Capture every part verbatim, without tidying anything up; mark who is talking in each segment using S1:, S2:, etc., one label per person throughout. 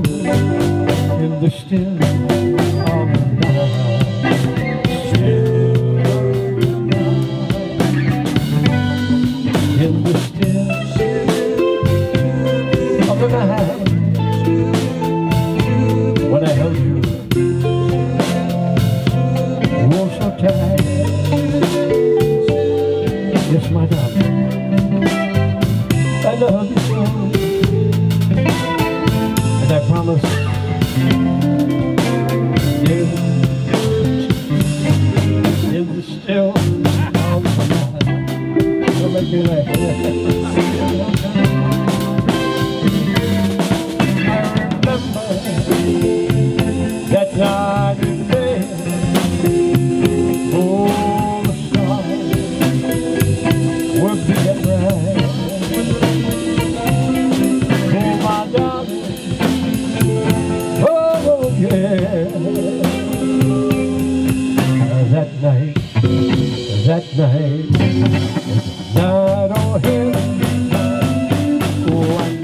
S1: in the still of the night, still in the still of the night, when I held you, oh so tight. Yes, my darling, I love you so, and I promise in, in the still of the night. Don't make me laugh. I remember that night and day. Oh, the stars were big and bright. Oh, my darling, oh yeah. That night, that night, night on hill. Oh, I,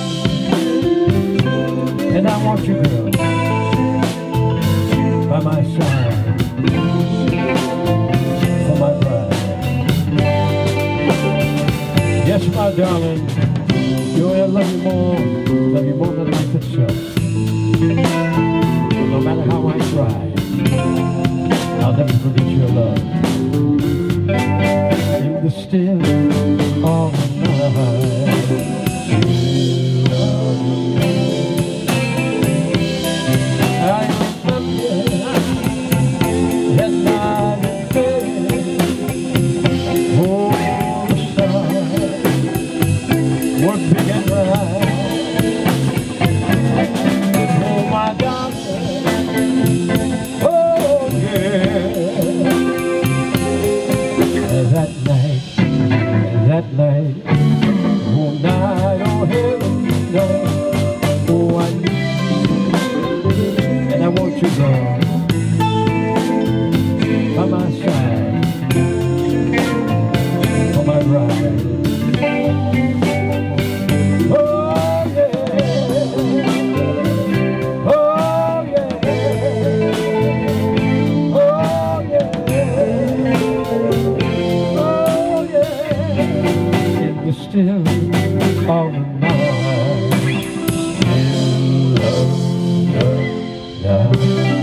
S1: and I want you, girl, by my side, for my bride. Yes, my darling, you will love you more, love you more than life itself. No matter how I try, I'll never forget your love. In the still of the night, still of the night, I remember that night and day. Oh, the stars were big and bright. Oh, my darling, oh yeah. That night, that night, oh night, oh heaven, night, oh I need, and I want you, girl, by my side, for my bride. Oh yeah, oh yeah, oh yeah, oh yeah, in the still of the night, still of the night.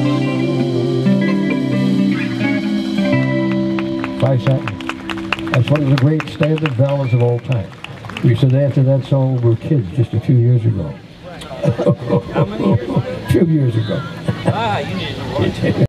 S1: Five seconds. That's one of the great standard ballads of all time. We said after that song we were kids just a few years ago. A few years ago.
S2: Ah, you need to watch it.